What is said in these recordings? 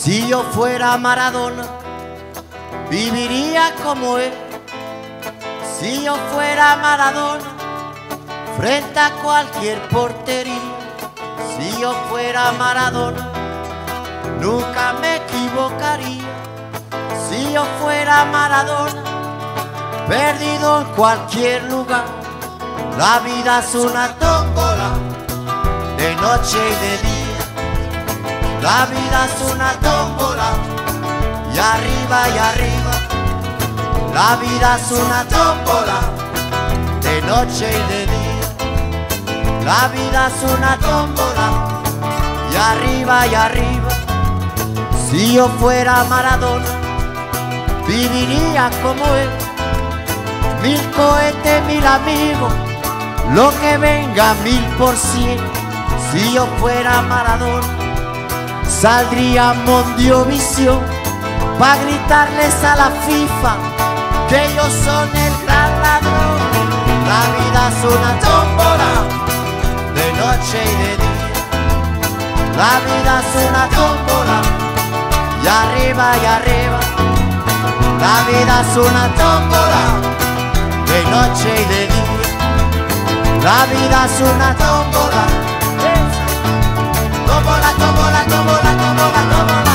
Si yo fuera Maradona, viviría como él. Si yo fuera Maradona, frente a cualquier portería. Si yo fuera Maradona, nunca me equivocaría. Si yo fuera Maradona, perdido en cualquier lugar. La vida es una tómbola, de noche y de día. La vida es una tómbola, y arriba y arriba. La vida es una tómbola, de noche y de día. La vida es una tómbola, y arriba y arriba. Si yo fuera Maradona, viviría como él. 1000 cohetes, 1000 amigos, lo que venga 1000%. Si yo fuera Maradona, saldría a Mondiovisión pa' gritarles a la FIFA que ellos son el gran ladrón. La vida es una tómbola, de noche y de día. La vida es una tómbola, y arriba y arriba. La vida es una tómbola, de noche y de día. La vida es una tómbola. Tómbola, tómbola, tómbola, tómbola, tómbola.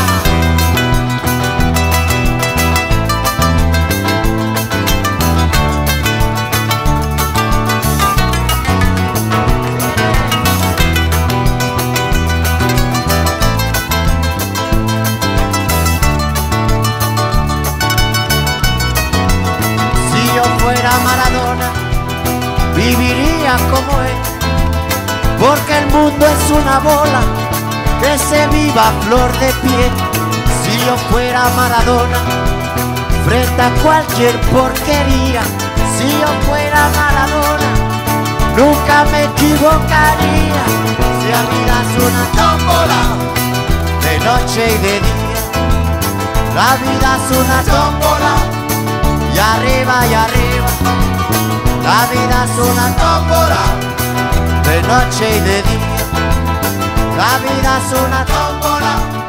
Si yo fuera Maradona, viviría como él, porque el mundo es una bola que se viva a flor de piel. Si yo fuera Maradona, frente a cualquier porquería. Si yo fuera Maradona, nunca me equivocaría. Si la vida es una tómbola, de noche y de día. La vida es una tómbola, y arriba y arriba. La vida es una tómbola, de noche y de día. La vida es una tómbola.